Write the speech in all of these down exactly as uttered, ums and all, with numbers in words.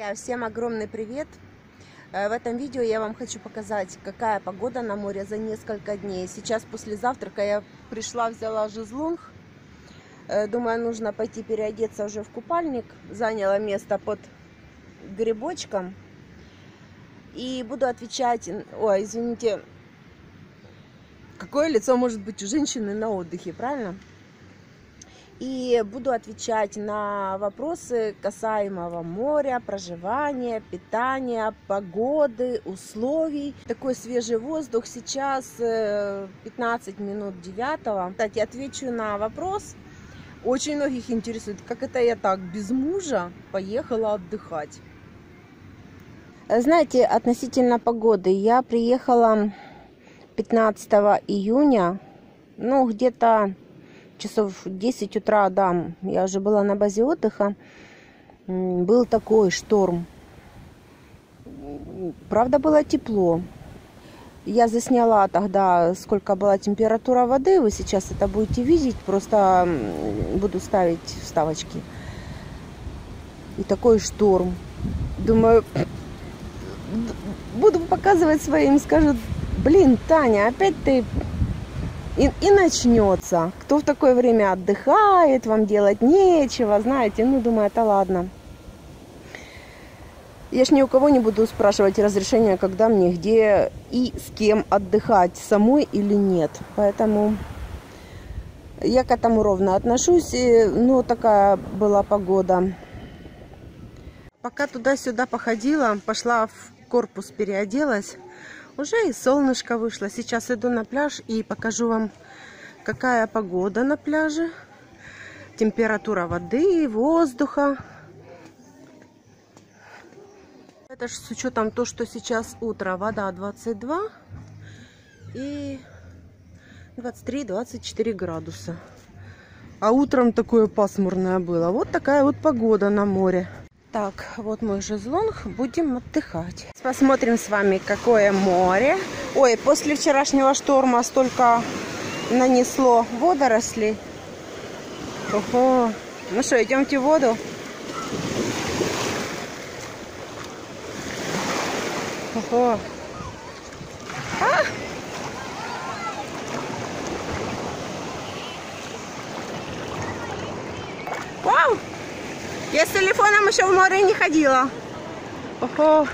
Друзья, всем огромный привет! В этом видео я вам хочу показать, какая погода на море за несколько дней. Сейчас после завтрака я пришла, взяла шезлонг. Думаю, нужно пойти переодеться уже в купальник. Заняла место под грибочком. И буду отвечать... Ой, извините. Какое лицо может быть у женщины на отдыхе, правильно? И буду отвечать на вопросы касаемого моря, проживания, питания, погоды, условий. Такой свежий воздух. Сейчас пятнадцать минут девятого. Кстати, отвечу на вопрос. Очень многих интересует, как это я так без мужа поехала отдыхать. Знаете, относительно погоды, я приехала пятнадцатого июня, ну где-то часов десять утра, да, я уже была на базе отдыха. Был такой шторм. Правда, было тепло. Я засняла тогда, сколько была температура воды. Вы сейчас это будете видеть. Просто буду ставить вставочки. И такой шторм. Думаю, буду показывать своим. Скажут, блин, Таня, опять ты... И, и начнется. Кто в такое время отдыхает, вам делать нечего, знаете. Ну, думаю, это ладно. Я ж ни у кого не буду спрашивать разрешения, когда мне, где и с кем отдыхать, самой или нет. Поэтому я к этому ровно отношусь. Ну, такая была погода. Пока туда-сюда походила, пошла в корпус, переоделась. Уже и солнышко вышло. Сейчас иду на пляж и покажу вам, какая погода на пляже. Температура воды, воздуха. Это же с учетом то, что сейчас утро. Вода двадцать два и двадцать три — двадцать четыре градуса. А утром такое пасмурное было. Вот такая вот погода на море. Так, вот мой шезлонг, будем отдыхать. Посмотрим с вами, какое море. Ой, после вчерашнего шторма столько нанесло водорослей. Ого. Ну что, идемте в воду. Ого. А! Вау! Я с телефоном еще в море не ходила. Ого.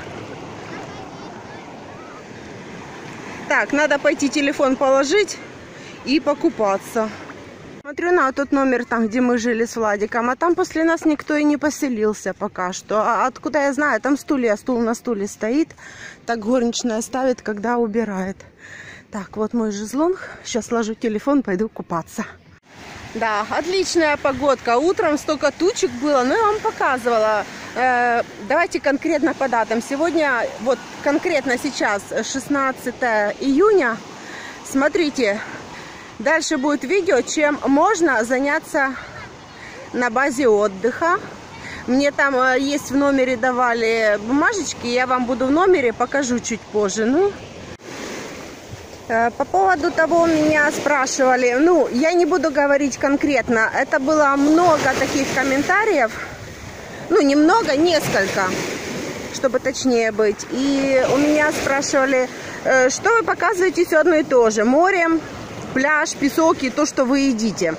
Так, надо пойти телефон положить и покупаться. Смотрю на тот номер, там, где мы жили с Владиком, а там после нас никто и не поселился пока что. А откуда я знаю? Там стулья, стул на стуле стоит. Так горничная ставит, когда убирает. Так, вот мой шезлонг. Сейчас ложу телефон, пойду купаться. Да, отличная погодка. Утром столько тучек было, но я вам показывала. Э, давайте конкретно по датам. Сегодня, вот конкретно сейчас, шестнадцатое июня. Смотрите, дальше будет видео, чем можно заняться на базе отдыха. Мне там э, есть в номере давали бумажечки, я вам буду в номере, покажу чуть позже. Ну. По поводу того, меня спрашивали, ну, я не буду говорить конкретно, это было много таких комментариев, ну, немного, несколько, чтобы точнее быть. И у меня спрашивали, что вы показываете все одно и то же, море, пляж, песок и то, что вы едите.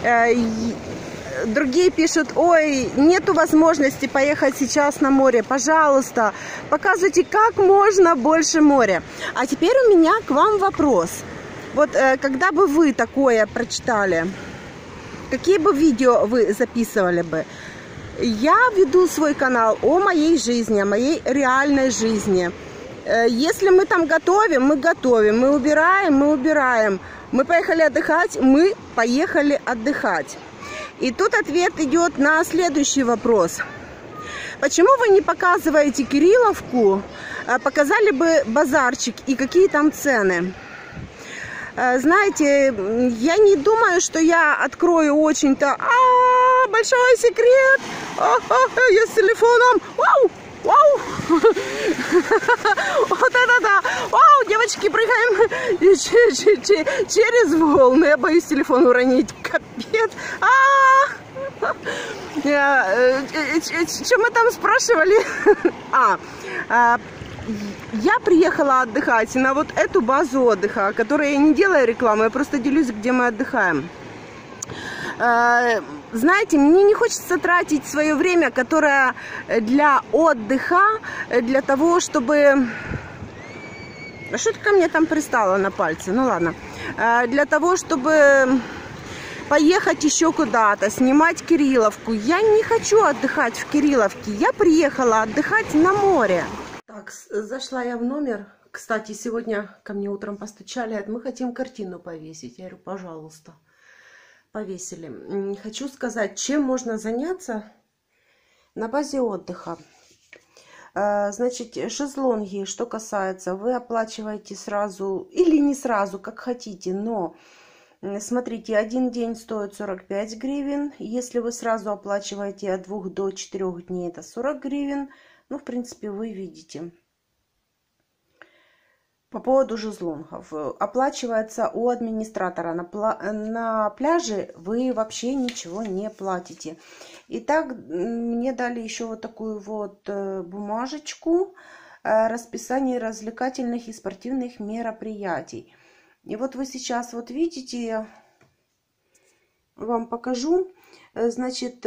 Другие пишут, ой, нету возможности поехать сейчас на море, пожалуйста, показывайте как можно больше моря. А теперь у меня к вам вопрос. Вот когда бы вы такое прочитали, какие бы видео вы записывали бы? Я веду свой канал о моей жизни, о моей реальной жизни. Если мы там готовим, мы готовим, мы убираем, мы убираем. Мы поехали отдыхать, мы поехали отдыхать. И тут ответ идет на следующий вопрос. Почему вы не показываете Кирилловку, показали бы базарчик и какие там цены? Знаете, я не думаю, что я открою очень-то а, большой секрет. А, а, я с телефоном. Вау! Вау! Вот это да! Вау, девочки, прыгаем через волны. Я боюсь телефон уронить. Капец! А! Что мы там спрашивали? А, я приехала отдыхать на вот эту базу отдыха, которую я не делаю рекламу, я просто делюсь, где мы отдыхаем. Знаете, мне не хочется тратить свое время, которое для отдыха, для того, чтобы... А что ты ко мне там пристало на пальце? Ну ладно. Для того, чтобы поехать еще куда-то, снимать Кирилловку. Я не хочу отдыхать в Кирилловке. Я приехала отдыхать на море. Так, зашла я в номер. Кстати, сегодня ко мне утром постучали. Мы хотим картину повесить. Я говорю, пожалуйста. Повесили. Хочу сказать, чем можно заняться на базе отдыха. Значит, шезлонги, что касается, вы оплачиваете сразу или не сразу, как хотите, но смотрите, один день стоит сорок пять гривен. Если вы сразу оплачиваете от двух до четырёх дней, это сорок гривен. Ну, в принципе, вы видите. По поводу шезлонгов. Оплачивается у администратора. На, пла на пляже вы вообще ничего не платите. Итак, мне дали еще вот такую вот бумажечку. Расписание развлекательных и спортивных мероприятий. И вот вы сейчас вот видите, я вам покажу. Значит,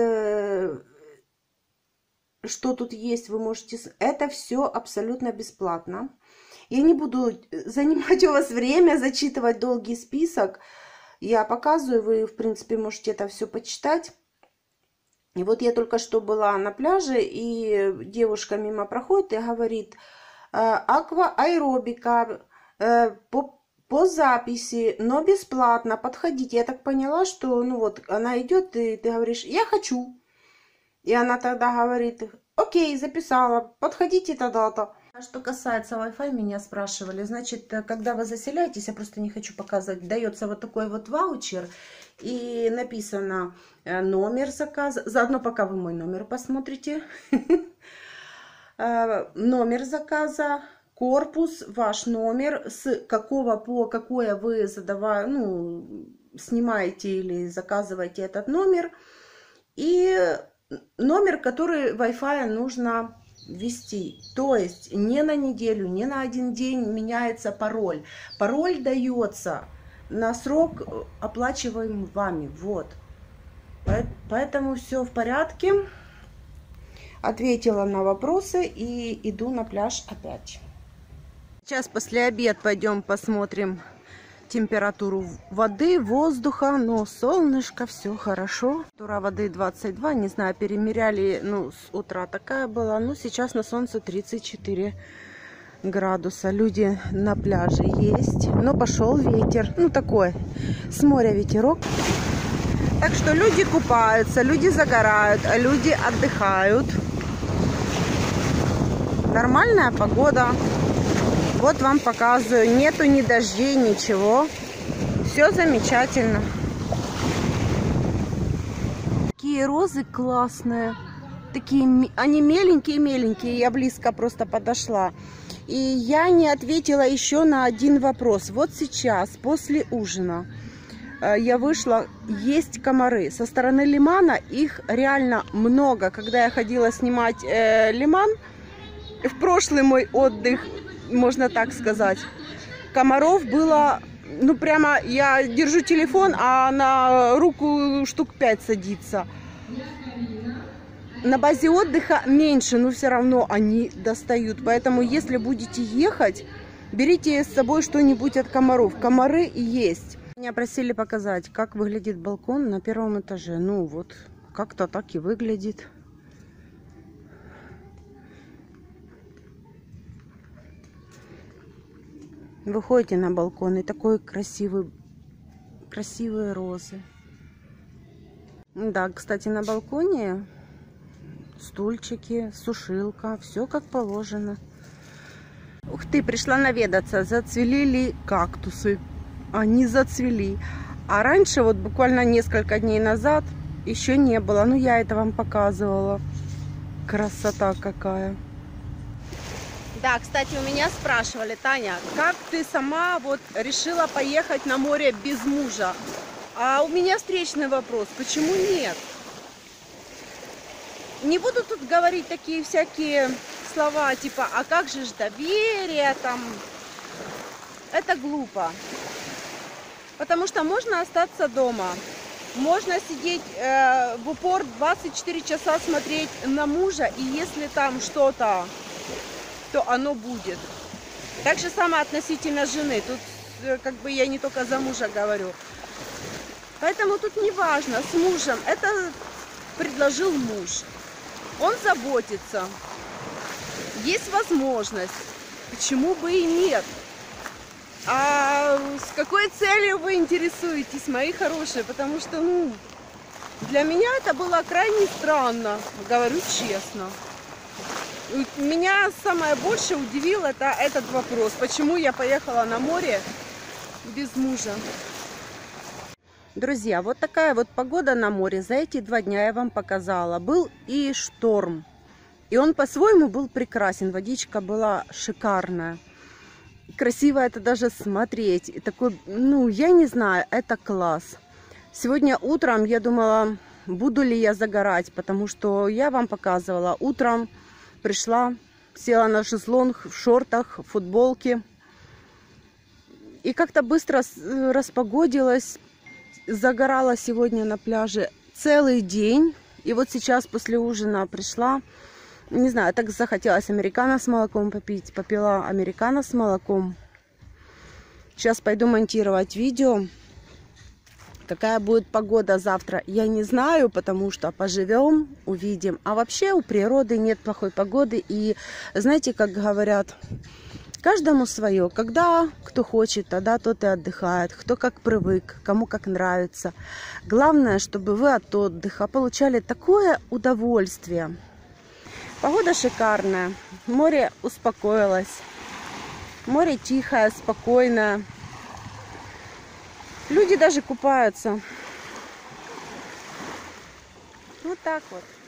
что тут есть, вы можете... Это все абсолютно бесплатно. Я не буду занимать у вас время, зачитывать долгий список. Я показываю, вы, в принципе, можете это все почитать. И вот я только что была на пляже, и девушка мимо проходит и говорит, акваэробика по, по записи, но бесплатно, подходите. Я так поняла, что, ну вот, она идет, и ты говоришь, я хочу. И она тогда говорит, окей, записала, подходите тогда-то. Что касается Wi-Fi, меня спрашивали. Значит, когда вы заселяетесь, я просто не хочу показывать, дается вот такой вот ваучер. И написано номер заказа. Заодно пока вы мой номер посмотрите. Номер заказа, корпус, ваш номер, с какого по какое вы задавая, ну, снимаете или заказываете этот номер. И номер, который Wi-Fi нужно ввести. То есть не на неделю, не на один день меняется пароль. Пароль дается на срок, оплачиваем вами. Вот. Поэтому все в порядке. Ответила на вопросы и иду на пляж опять. Сейчас после обеда пойдем посмотрим температуру воды, воздуха, но солнышко, все хорошо. Температура воды двадцать два, не знаю, перемеряли, ну, с утра такая была, ну, сейчас на солнце тридцать четыре градуса. Люди на пляже есть, но пошел ветер, ну, такой, с моря ветерок. Так что люди купаются, люди загорают, а люди отдыхают. Нормальная погода. Вот вам показываю, нету ни дождей, ничего. Все замечательно. Такие розы классные. Такие, они меленькие-меленькие. Я близко просто подошла. И я не ответила еще на один вопрос. Вот сейчас, после ужина, я вышла, есть комары. Со стороны лимана их реально много. Когда я ходила снимать э, лиман, в прошлый мой отдых, можно так сказать, комаров было, ну прямо, я держу телефон, а на руку штук пять садится. На базе отдыха меньше, но все равно они достают. Поэтому, если будете ехать, берите с собой что-нибудь от комаров. Комары есть. Меня просили показать, как выглядит балкон на первом этаже. Ну вот, как-то так и выглядит. Выходите на балкон, и такой красивый, красивые розы. Да, кстати, на балконе стульчики, сушилка, все как положено. Ух ты, пришла наведаться, зацвели ли кактусы? Они зацвели. А раньше, вот буквально несколько дней назад, еще не было. Ну, я это вам показывала. Красота какая. Да, кстати, у меня спрашивали, Таня, как ты сама вот решила поехать на море без мужа? А у меня встречный вопрос, почему нет? Не буду тут говорить такие всякие слова, типа, а как же ж доверие, там, это глупо. Потому что можно остаться дома, можно сидеть э, в упор двадцать четыре часа смотреть на мужа, и если там что-то, то оно будет. Так же самое относительно жены, тут э, как бы я не только за мужа говорю. Поэтому тут не важно, с мужем, это предложил муж, он заботится, есть возможность, почему бы и нет. А с какой целью вы интересуетесь, мои хорошие? Потому что, ну, для меня это было крайне странно, говорю честно. Меня самое больше удивило это этот вопрос, почему я поехала на море без мужа. Друзья, вот такая вот погода на море. За эти два дня я вам показала. Был и шторм, и он по-своему был прекрасен. Водичка была шикарная. Красиво это даже смотреть. И такой, ну, я не знаю, это класс. Сегодня утром я думала, буду ли я загорать, потому что я вам показывала. Утром пришла, села на шезлонг в шортах, в футболке. И как-то быстро распогодилась. Загорала сегодня на пляже целый день. И вот сейчас после ужина пришла. Не знаю, так захотелось американо с молоком попить. Попила американо с молоком. Сейчас пойду монтировать видео. Какая будет погода завтра, я не знаю, потому что поживем, увидим. А вообще у природы нет плохой погоды. И знаете, как говорят, каждому свое. Когда кто хочет, тогда тот и отдыхает. Кто как привык, кому как нравится. Главное, чтобы вы от отдыха получали такое удовольствие. Погода шикарная, море успокоилось, море тихое, спокойное, люди даже купаются. Вот так вот.